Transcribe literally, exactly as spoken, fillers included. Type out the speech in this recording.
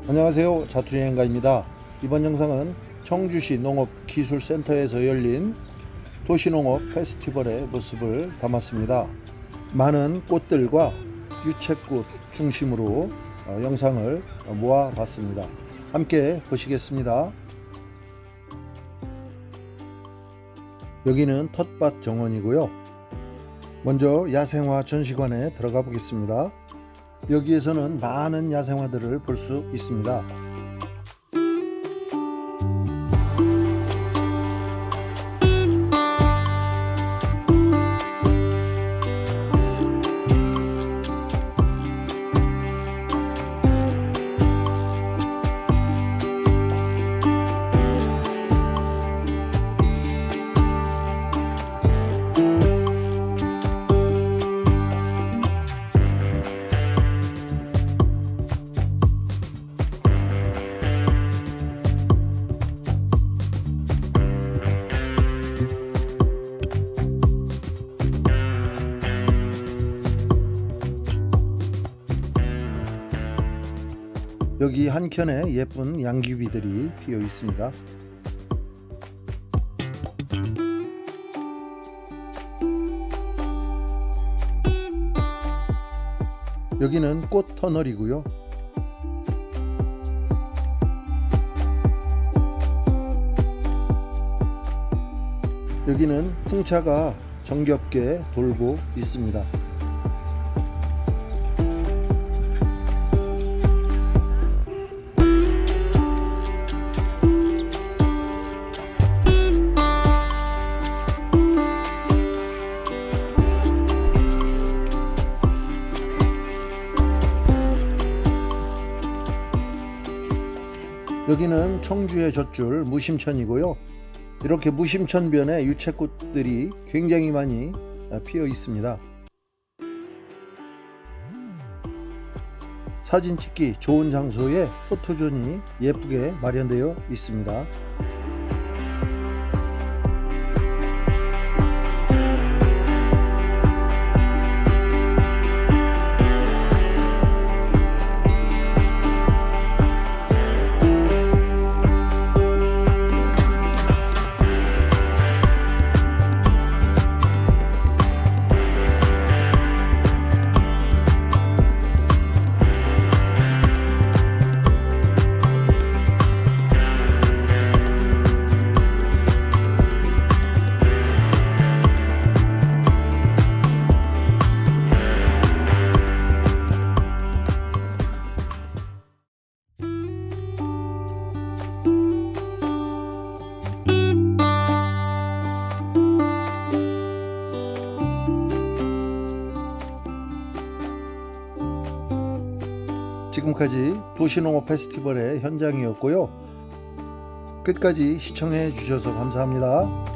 안녕하세요, 자투리여행가입니다. 이번 영상은 청주시 농업기술센터에서 열린 도시농업 페스티벌의 모습을 담았습니다. 많은 꽃들과 유채꽃 중심으로 영상을 모아봤습니다. 함께 보시겠습니다. 여기는 텃밭 정원이고요. 먼저 야생화 전시관에 들어가 보겠습니다. 여기에서는 많은 야생화들을 볼 수 있습니다. 여기 한켠에 예쁜 양귀비들이 피어 있습니다. 여기는 꽃 터널이고요. 여기는 풍차가 정겹게 돌고 있습니다. 여기는 청주의 젖줄 무심천이고요. 이렇게 무심천변에 유채꽃들이 굉장히 많이 피어 있습니다. 사진 찍기 좋은 장소에 포토존이 예쁘게 마련되어 있습니다. 지금까지 도시농업 페스티벌의 현장이었고요. 끝까지 시청해 주셔서 감사합니다.